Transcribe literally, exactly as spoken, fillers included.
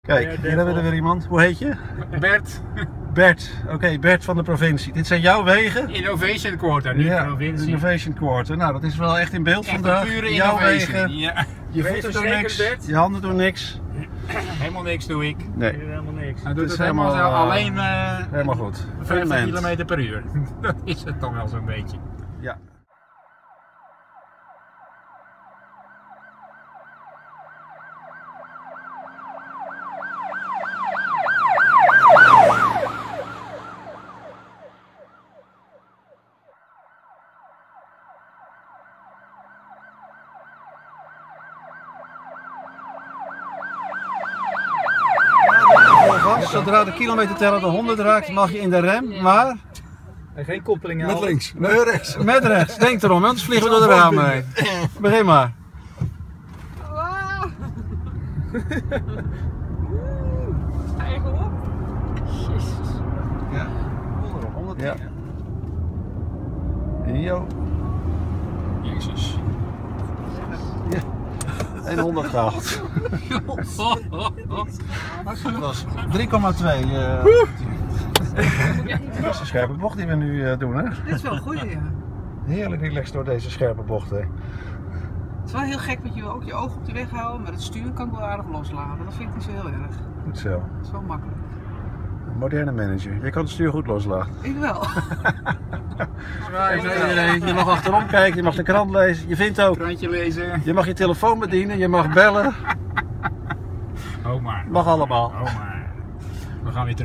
Kijk, hier hebben we er weer iemand. Hoe heet je? Bert. Bert. Oké, okay, Bert van de provincie. Dit zijn jouw wegen? Innovation Quarter, niet ja, provincie. Innovation Quarter. Nou, dat is wel echt in beeld echt vandaag. Pure jouw wegen. Ja. Je voeten doen niks, Bert? je handen doen niks. Helemaal niks doe ik. Nee. Helemaal niks. Hij Het doet is het helemaal, helemaal, zo, alleen uh, helemaal goed. vijftig kilometer per uur. Dat is het dan wel zo'n beetje. Ja. Zodra de kilometerteller de honderd raakt, mag je in de rem, maar... En geen koppeling met links, met rechts. Met rechts, denk erom, anders vliegen we door de ramen heen. Begin maar. Eigen op. Jezus. Ja, onderop, honderd. Ja. Jo. Jezus. Ja. En honderd gehaald. Dat was drie komma twee. Uh, dat is een scherpe bocht die we nu uh, doen, hè? Dit is wel een goeie, ja. Heerlijk relaxed door deze scherpe bochten. Het is wel heel gek dat je ook je ogen op de weg houden, maar het stuur kan ik wel aardig loslaten. Dat vind ik niet zo heel erg. Goed zo. Dat is wel makkelijk. Een moderne manager. Je kan het stuur goed loslaten. Ik wel. Je mag achterom kijken, je mag de krant lezen. Je vindt ook. Krantje lezen. Je mag je telefoon bedienen, je mag bellen. Oh maar. Mag allemaal. Oh maar. We gaan weer terug.